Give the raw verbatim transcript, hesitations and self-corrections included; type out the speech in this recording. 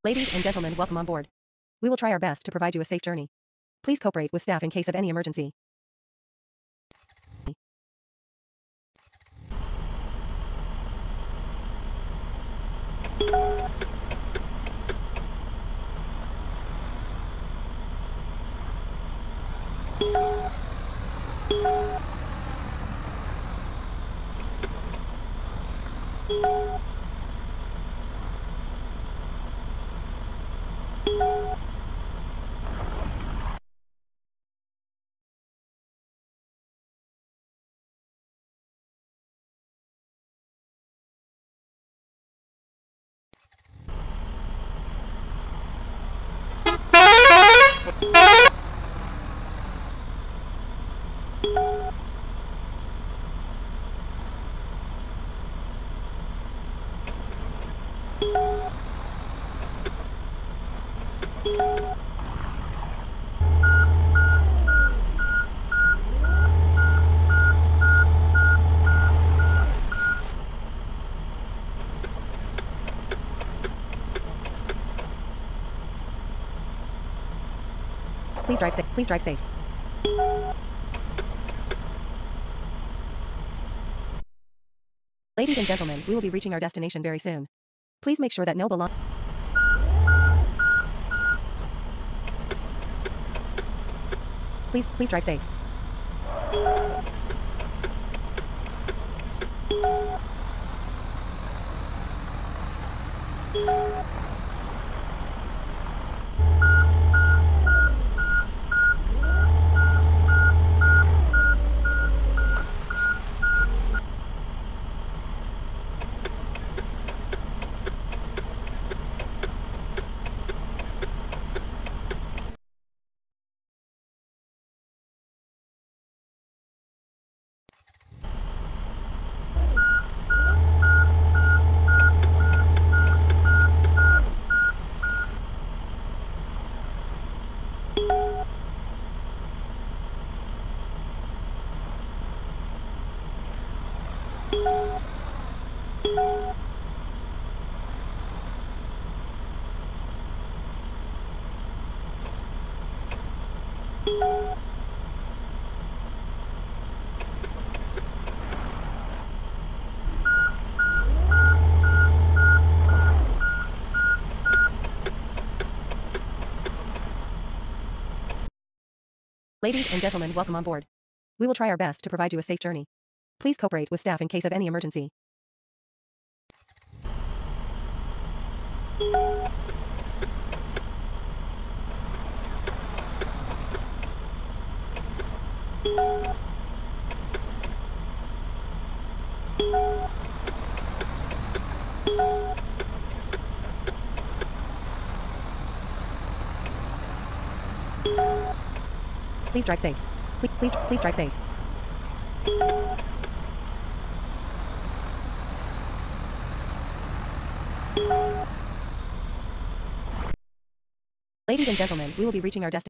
Ladies and gentlemen, welcome on board. We will try our best to provide you a safe journey. Please cooperate with staff in case of any emergency. Please drive safe. Please drive safe. Ladies and gentlemen, we will be reaching our destination very soon. Please make sure that no belong. Please, please drive safe. Ladies and gentlemen, welcome on board. We will try our best to provide you a safe journey. Please cooperate with staff in case of any emergency. Please drive safe. Please, please, please drive safe. Ladies and gentlemen, we will be reaching our destination.